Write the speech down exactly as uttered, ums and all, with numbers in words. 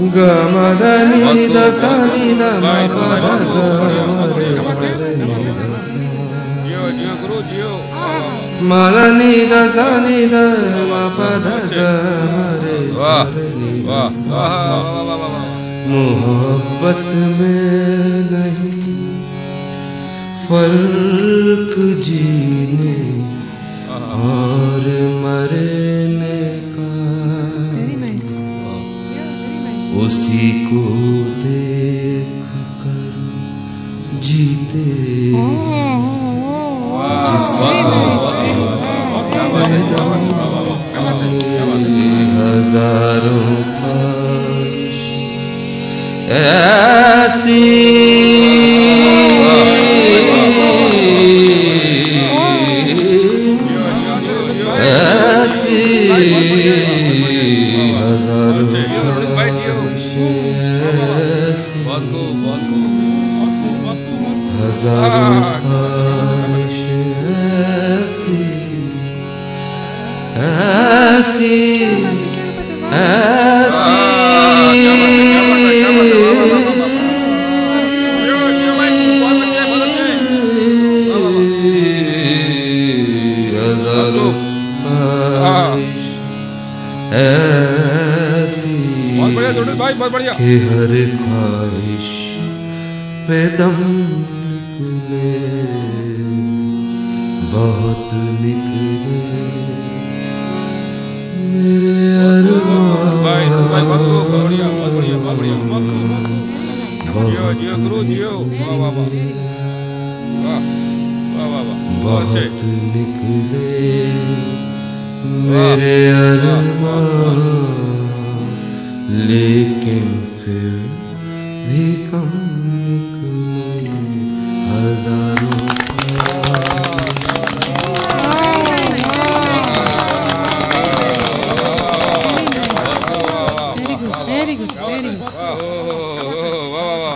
ग म ध नि द स नि द म प ध ग म रे स रे नि द स म ध नि द स नि द म प ध ग म रे स रे नि द स। मोहब्बत में नहीं फर्क जीने और मरने का, उसी को देख कर जीते हजारों ख्वाहिश ऐसी ऐसी हजारों ख्वाहिश ऐसी हजारों ख्वाहिश ऐसी ऐसी ऐसी हजारों ख्वाहिश ऐसी कि हर ख्वाहिश पे दम निकले, बहुत निकले मेरे अरमान, बहुत निकले मेरे अरमान, लेकिन फिर भी कम